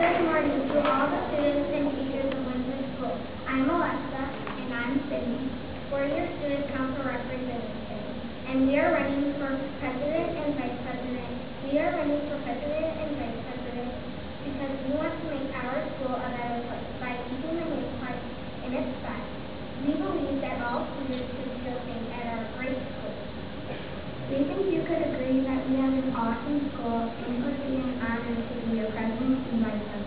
Good morning to all the students and teachers of Windsor School. I'm Alexa. And I'm Sydney. We're your Student Council representatives. And we are running for President and Vice President. We are running for President and Vice President because we want to make our school a better place by keeping the hate parts in its spot. We believe that all students should feel safe at our great school. We think you could agree that we have an awesome school, and it would be an honor to be your president and vice president.